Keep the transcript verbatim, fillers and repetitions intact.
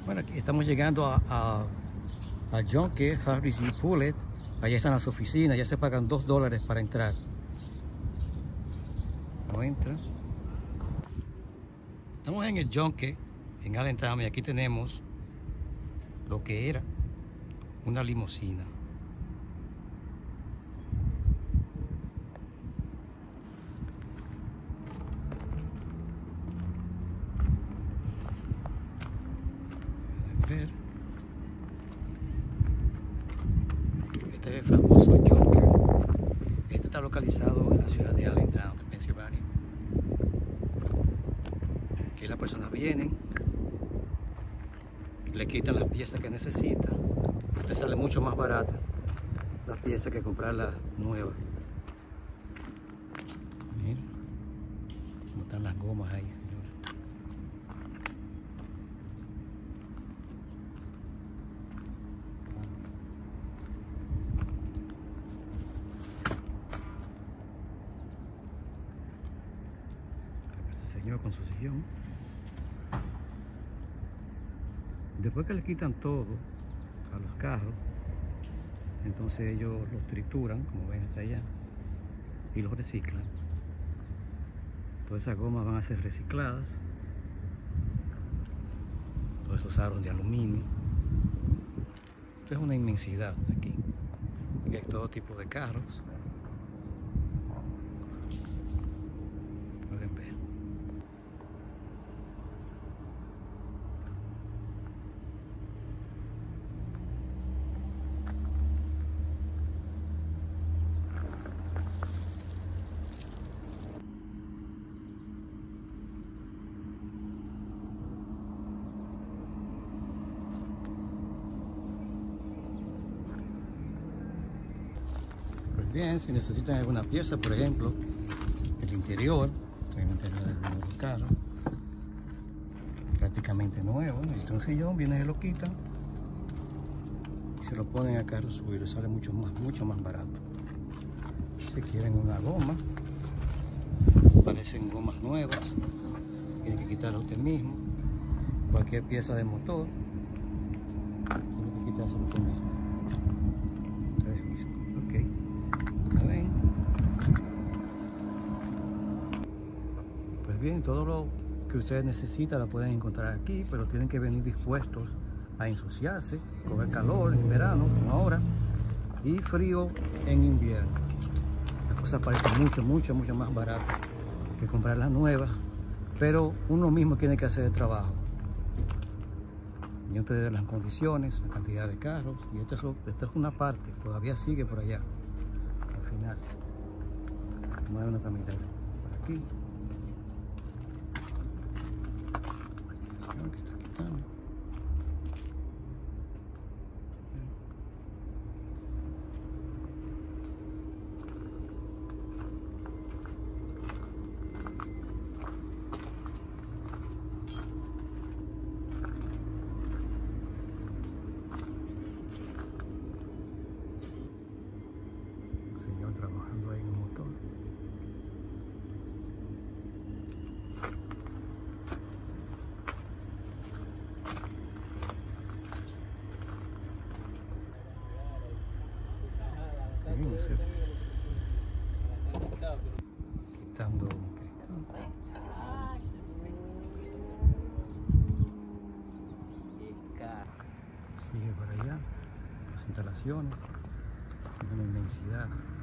Bueno, aquí estamos llegando a, a, a Junker, Harris y Pullet. Allá están las oficinas, ya se pagan dos dólares para entrar. No entra. Estamos en el Junker, en Allentown, y aquí tenemos lo que era una limusina. Ver. Este es el famoso Junker. Este está localizado en la ciudad de Allentown, Pensilvania. Aquí las personas vienen, le quitan las piezas que necesitan, le sale mucho más barata las piezas que comprar las nuevas. Miren cómo están las gomas ahí, señores. Este señor con su sillón. Después que le quitan todo a los carros, entonces ellos los trituran, como ven hasta allá, y los reciclan. Todas esas gomas van a ser recicladas. Todos esos aros de aluminio. Esto es una inmensidad aquí. Aquí hay todo tipo de carros. Pueden ver. Bien, si necesitan alguna pieza, por ejemplo, el interior, el interior del carro, prácticamente nuevo, necesitan un sillón, vienen y lo quitan y se lo ponen al carro suyo y le sale mucho más, mucho más barato. Si quieren una goma, parecen gomas nuevas, tienen que quitarla usted mismo. Cualquier pieza de motor, tienen que quitárselo usted mismo. Ustedes mismos, ok. ¿Ven? Pues bien, todo lo que ustedes necesitan lo pueden encontrar aquí, pero tienen que venir dispuestos a ensuciarse, coger calor en verano, como ahora, y frío en invierno. Las cosas parecen mucho, mucho, mucho más baratas que comprar las nuevas, pero uno mismo tiene que hacer el trabajo. Y ustedes las condiciones, la cantidad de carros, y esto es, esto es una parte, todavía sigue por allá. Al final, vamos a dar una caminata por aquí. Señor que está quitando. Señor trabajando ahí en un motor. Seguimos, ¿cierto? Quitando un cristal. Sigue para allá las instalaciones, es una inmensidad.